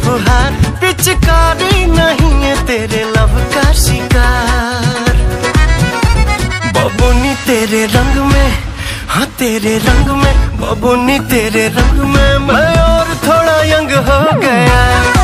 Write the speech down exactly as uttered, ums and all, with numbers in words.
फुहार, पिचकारी नहीं है तेरे लब का शिकार। बबुनी तेरे रंग में, हाँ तेरे रंग में, बबुनी तेरे रंग में मैं और थोड़ा यंग हो गया।